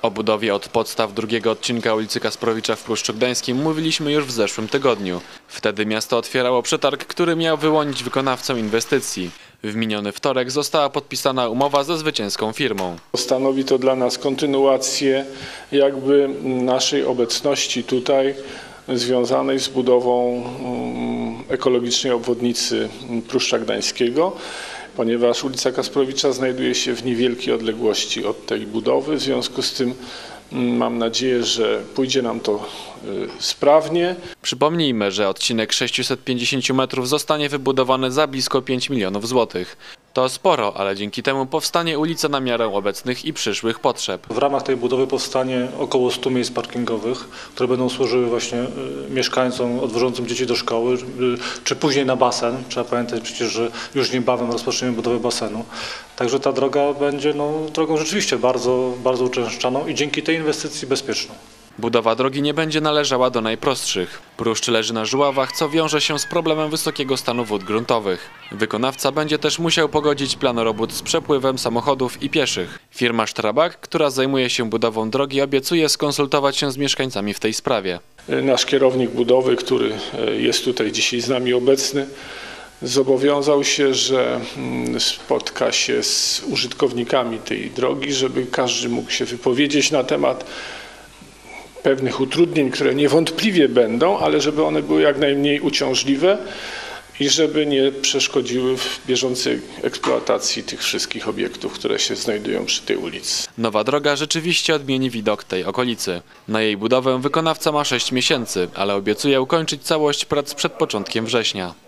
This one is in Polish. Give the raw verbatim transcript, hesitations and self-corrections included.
O budowie od podstaw drugiego odcinka ulicy Kasprowicza w Pruszczu Gdańskim mówiliśmy już w zeszłym tygodniu. Wtedy miasto otwierało przetarg, który miał wyłonić wykonawcę inwestycji. W miniony wtorek została podpisana umowa ze zwycięską firmą. Stanowi to dla nas kontynuację jakby naszej obecności tutaj związanej z budową ekologicznej obwodnicy Pruszcza Gdańskiego, ponieważ ulica Kasprowicza znajduje się w niewielkiej odległości od tej budowy. W związku z tym mam nadzieję, że pójdzie nam to sprawnie. Przypomnijmy, że odcinek sześciuset pięćdziesiąt metrów zostanie wybudowany za blisko pięć milionów złotych. To sporo, ale dzięki temu powstanie ulica na miarę obecnych i przyszłych potrzeb. W ramach tej budowy powstanie około stu miejsc parkingowych, które będą służyły właśnie mieszkańcom odwożącym dzieci do szkoły, czy później na basen. Trzeba pamiętać przecież, że już niebawem rozpoczniemy budowę basenu. Także ta droga będzie no, drogą rzeczywiście bardzo, bardzo uczęszczaną i dzięki tej inwestycji bezpieczną. Budowa drogi nie będzie należała do najprostszych. Pruszcz leży na Żuławach, co wiąże się z problemem wysokiego stanu wód gruntowych. Wykonawca będzie też musiał pogodzić plan robót z przepływem samochodów i pieszych. Firma Strabag, która zajmuje się budową drogi, obiecuje skonsultować się z mieszkańcami w tej sprawie. Nasz kierownik budowy, który jest tutaj dzisiaj z nami obecny, zobowiązał się, że spotka się z użytkownikami tej drogi, żeby każdy mógł się wypowiedzieć na temat pewnych utrudnień, które niewątpliwie będą, ale żeby one były jak najmniej uciążliwe i żeby nie przeszkodziły w bieżącej eksploatacji tych wszystkich obiektów, które się znajdują przy tej ulicy. Nowa droga rzeczywiście odmieni widok tej okolicy. Na jej budowę wykonawca ma sześć miesięcy, ale obiecuje ukończyć całość prac przed początkiem września.